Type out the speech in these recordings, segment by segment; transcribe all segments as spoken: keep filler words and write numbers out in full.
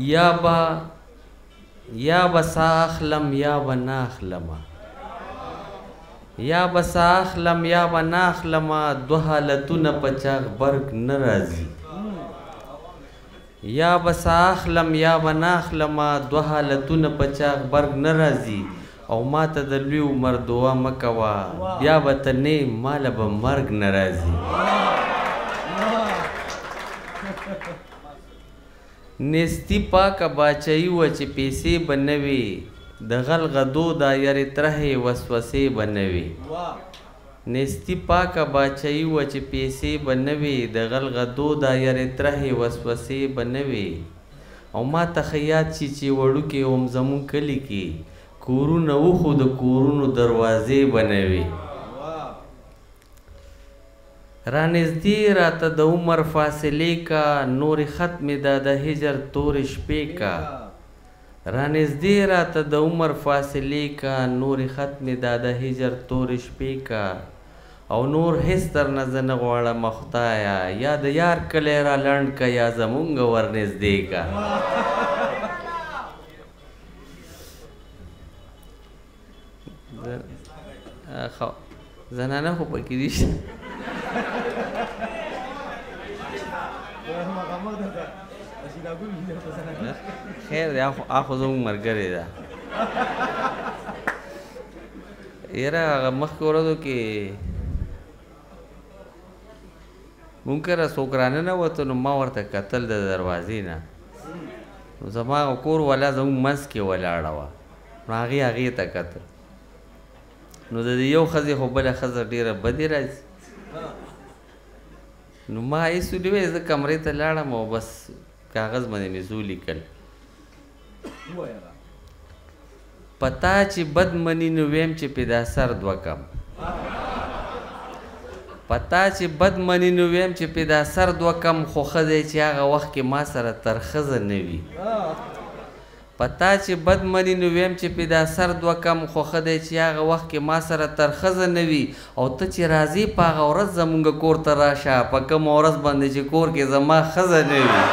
یا با یا بسا اخلم یا بنا اخلما یا بسا اخلم یا بنا اخلما دو حالتونه په چا غبرګ نه راځي یا بسا اخلم یا بنا اخلما دو حالتونه په چا غبرګ نه راځي او ما ته د لوی عمر دعا مه کوه بیا به ته نه یې ماله به مرګ نه راځي نیستی پاکه باچایي وه چې پیسې به نه وي د غل غدو دا یارې ترهې وسوسې به نه وي نیستی پاکه باچایي وه چې پیسې به نه وي د غل غدو دا یارې ترهې وسوسې به نه وي او ما ته ښه یاد شي چې وړوکې وم زمونږ کلي کې کورونه و خو د کورونو دروازې به نه وي رانږدې راته د عمر فاصلې کا نورې ختمې دا د هجر تورې شپې کا رانږدې راته د عمر فاصلې کا نورې ختمې دا د هجر تورې شپې کا او نور هېڅ درنه زه نه غواړم خدایه یا د یار کلی را لنډ که یا زمونږ ورنږدې کا زنانه خو پکې دي خیر دی اخو زموږ ملګرې ده یاره هغه مخکې ورځو کې مونږ کره څوک رانه وته نو ما ورته کتل د دروازې نه نو زما کور والا زموږ منځ کې ولاړه وه نو هغې هغې ته کتل نو د دې یو ښځې خو بله ښځه ډېره بدې راځي نو ما ایسولي وی زه کمرې ته لاړم او بس کاغذ باندې مې زو لیکل پتا چې بد مني نو ویم چې پیدا سر دوه کم پتا چې بد مني نو ویم چې پیدا سر دوه کم خو ښه دی چې هغه وخت کې ما سره تر ښځه نه وي پتا چې بد مني نو ویم چې پیدا سر دوه کم خو ښه دی چې هغه وخت کې ما سره تر ښځه نه وي او ته چې راځې په هغه ورځ زمونږ کور ته راشه په کومه ورځ باندې چې کور کې زما ښځه نه وي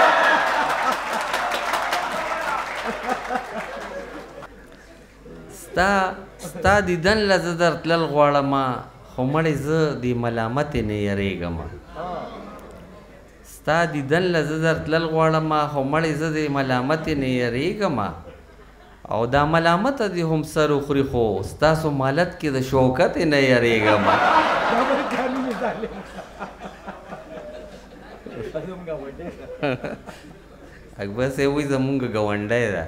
ستا ستا دیدن له زه در تلل غواړم خو مړې زه دې ملامتې نه یریږم ستا دیدن له زه در تلل غواړم خو مړې زه دې ملامتې نه یریږم او دا ملامته دې هم سر وخوري خو ستاسو مالت کې د شوکتې نه یریږم اکبر صاحب وایي زمونږ ګاونډی ده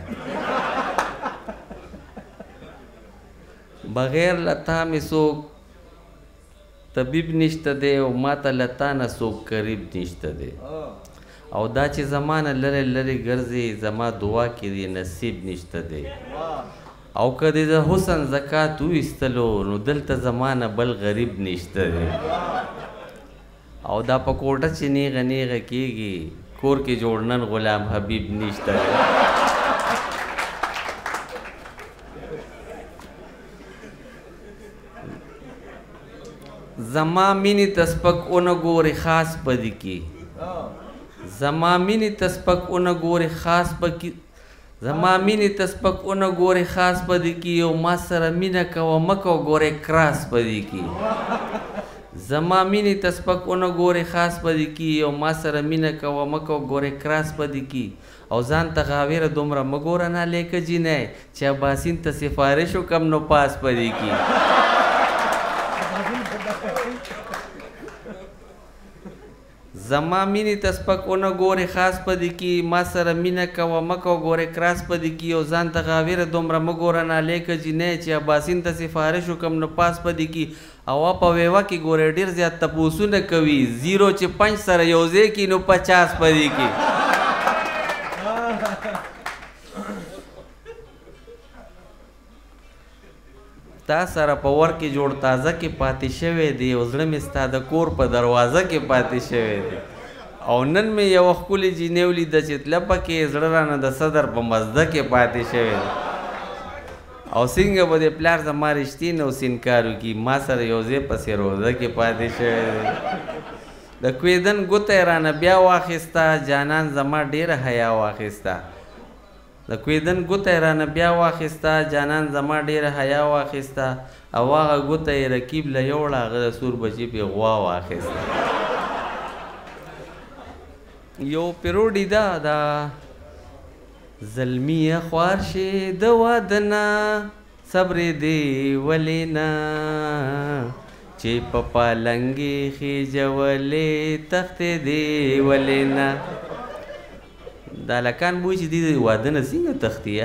بغیر له تا مې څوک طبیب نشته دی او ما ته له تا نه څوک قریب نشته دی او دا چې زما نه لرې لرې ګرځې زما دعا کې دی نصیب نشته دی او که دې د حسن زکات وایستلو نو دلته زما نه بل غریب نشته دی او دا په کوټه چې نیغه نیغه کېږي کور کې جوړ نن غلام حبیب نشته دی زما مینې ته سپک ونه ګورې خاص پدې کې زما مینې ته سپک ونه ګورې خاص پکې زما مینې ته سپک ونه ګورې خاص پدې کې او ما سره مینه کوه مه کوه ګورې کراس پدې کې زما مینې ته سپک ونه ګورې خاص پدې کې او ما سره مینه کوه مه کوه ګورې کراس پدې کې او ځان ته غاویره دومره مه ګوره نالیکه جینی چې اباسین ته سفارش وکم نو پاس پدې کې زما مینې ته سپک ونه ګورې خاص پدې کې ما سره مینه کوه مه کوه ګورې کراس پدې کې او ځان ته غاویره دومره مه ګوره نالیکه جینی چې اباسین ته سفارش وکم نو پاس پدې کې او په ویوه کې ګورې ډېر زیات تپوسونه کوي زیرو چې پنج سره یو ځای کړي نو پچاس پدې کې تا سره په ور کې جوړ تازه کې پاتې شوی دی او زړه مې ستا د کور په دروازه کې پاتې شوی دی او نن مې یوه ښکلې جینۍ ولیده چې تله پکې زړه رانه د صدر په مزده کې پاتې شوی دی او څنګه به د پلار زما رښتینې او سینکار وکړي ما سره یو ځای پسې روزه کې پاتې شوی دی د کویدن ګوته رانه بیا واخیسته جانان زما ډیره حیا واخیسته د کویدن ګوته رانه بیا واخیسته جانان زما ډیره حیا واخیسته او هغه ګوته یې رقیب له یوړه هغه د سور بچي پې غوا واخیسته یو پیروډي ده دا زلمیه خوار شي د واده نه صبرې دې ولې نه چې په پالنګې خېجولې تختې دې ولې نه دا لکان بوی چې دې د واده نه څنګه تختي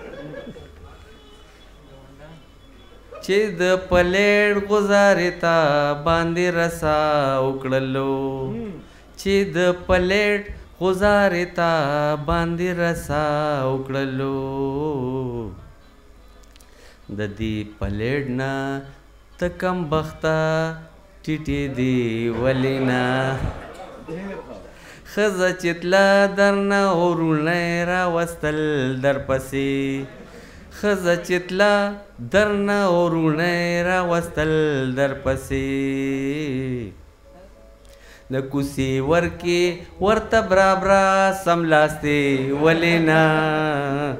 چې د پلیټ غزارې ته باندې رسا وکړلو چې د پلیټ غزارې ته باندې رسا وکړلو د دې پلیټ نه ته کم بخته ټیټې دې ولې نه ښځه چې تله درنه وروڼی راوستل درپسې ښځه چې تله درنه وروڼی راوستل درپسې د کوڅې ورکې ورته برابره سملاستې ولې نه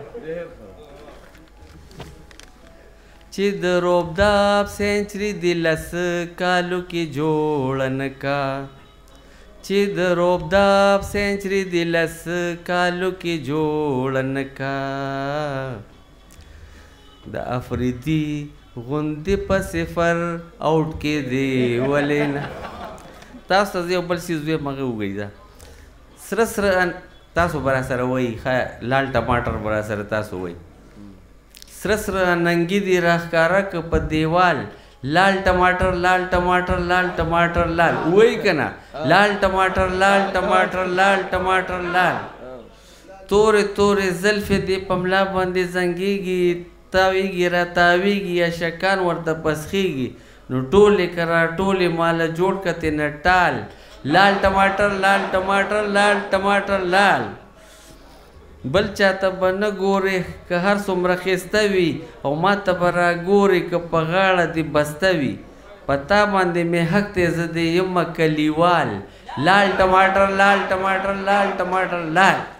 چې د روبداب سینچري د لس کالو کې جوړه نه کا چې د روبداب سینچري د لس کالو کې جوړه نه کا د افریدي غوندې په صفر آوټ کې دی ولې نه تاسو ته زه یو بل څیز ویم هغه وګورئ سره سره تاسو به راسره وایي ښه لال ټماټر به راسره تاسو وایي سره سره ننګي دي راښکاره که په دیوال لال ټماټر لال ټماټر لال ټماټر لال وایي که نه لال ټماټر لال ټماټر لال ټماټر لال تورې تورې زلفې دې په ملا باندې زنګېږي تاویږي را تاویږي یا شکان ورته پسخېږي نو ټولې که را ټولې ماله جوړ کتې نه ټال لال ټماټر لال ټماټر لال ټماټر لال بل چاته به نه ګورې که هر څومره ښایسته وي او ما ته به را ګورې که په غاړه دې بسته وي په تا باندې مې حق دی زه دې یمه کلیوال لال ټماټر لال ټماټر لال ټماټر لال